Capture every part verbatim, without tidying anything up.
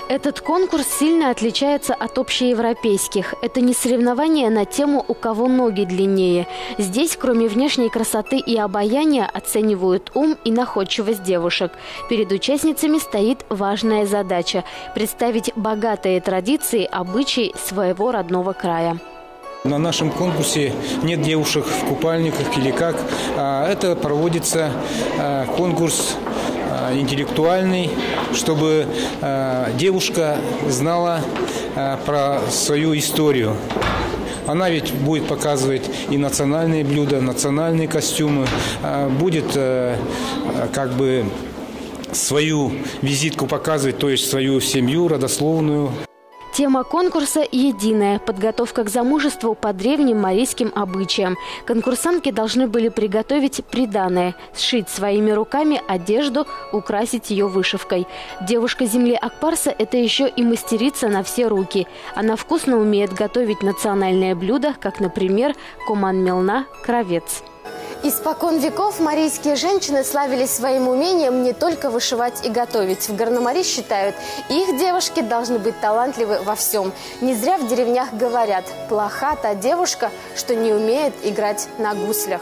Этот конкурс сильно отличается от общеевропейских. Это не соревнование на тему «У кого ноги длиннее». Здесь, кроме внешней красоты и обаяния, оценивают ум и находчивость девушек. Перед участницами стоит важная задача – представить богатые традиции, обычаи своего родного края. На нашем конкурсе нет девушек в купальниках или как. Это проводится конкурс интеллектуальный, чтобы девушка знала про свою историю. Она ведь будет показывать и национальные блюда, национальные костюмы, будет как бы свою визитку показывать, то есть свою семью родословную. Тема конкурса единая – подготовка к замужеству по древним марийским обычаям. Конкурсантки должны были приготовить приданое, сшить своими руками одежду, украсить ее вышивкой. Девушка земли Акпарса – это еще и мастерица на все руки. Она вкусно умеет готовить национальные блюда, как, например, коман-мелна – кровец. Испокон веков марийские женщины славились своим умением не только вышивать и готовить. В Горномарии считают, их девушки должны быть талантливы во всем. Не зря в деревнях говорят: плоха та девушка, что не умеет играть на гуслях.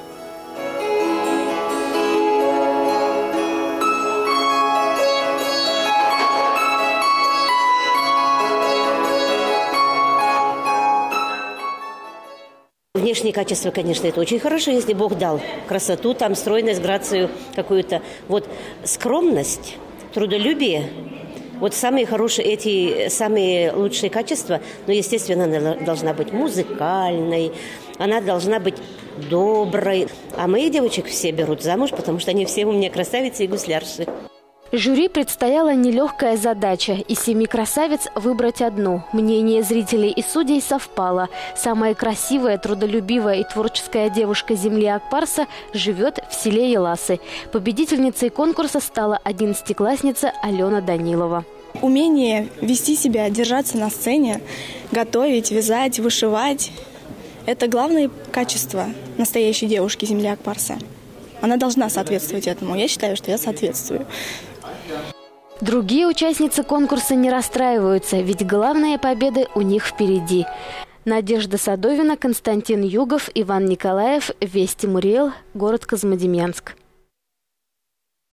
Внешние качества, конечно, это очень хорошо, если Бог дал красоту, там, стройность, грацию какую-то. Вот скромность, трудолюбие, вот самые хорошие, эти самые лучшие качества. Но, естественно, она должна быть музыкальной, она должна быть доброй. А моих девочек все берут замуж, потому что они все у меня красавицы и гуслярши. Жюри предстояла нелегкая задача – из семи красавиц выбрать одну. Мнение зрителей и судей совпало. Самая красивая, трудолюбивая и творческая девушка земли Акпарса живет в селе Еласы. Победительницей конкурса стала одиннадцатиклассница Алена Данилова. Умение вести себя, держаться на сцене, готовить, вязать, вышивать – это главное качество настоящей девушки земли Акпарса. Она должна соответствовать этому. Я считаю, что я соответствую. Другие участницы конкурса не расстраиваются, ведь главные победы у них впереди. Надежда Садовина, Константин Югов, Иван Николаев, Вести Муриэл, город Козьмодемьянск.